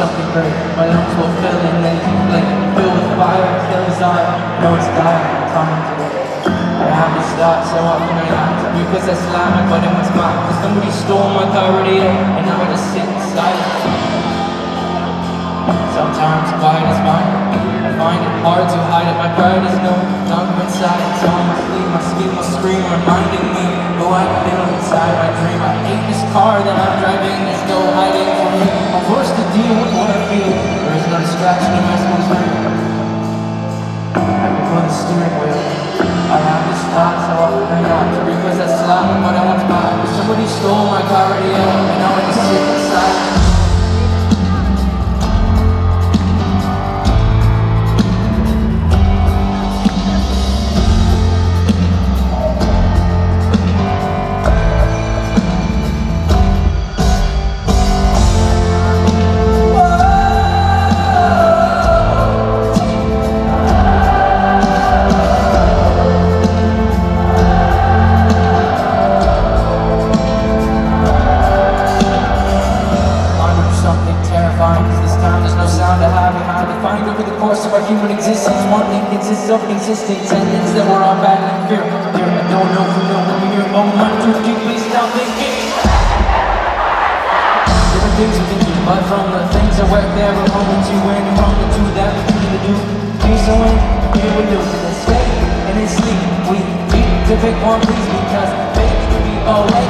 something great. My lungs will fill and then keep blinking. Filled with fire, kill desire. No, it's dire, I'm coming today. I have to start so often I have to because I slam my butt in what's mine. Cause somebody stole my car radio and now I just sit in silence. Sometimes quiet is fine. I find it hard to hide it. My pride is no longer inside. It's on my sleeve, my skin will scream, reminding me who I've been inside my dream. I hate this car that I'm driving. There's no hiding from me. I'm forced to deal with what I feel. There is no distraction in my school's brain. I can put the steering wheel. I have to stop so often I have to repossess slime what I once bought. Somebody stole my car radio and now I just sit inside. Over the course of our human existence, one thing consists of consistent sentence that we're all battling fear. Here, I don't know if you know when you hear, oh my dude, please stop thinking. Different things we can do, but from the things I work there, we're home to and from the two that we do to do. Be so in, here we do, in escape and in sleep. We need to pick one please because fate can be always.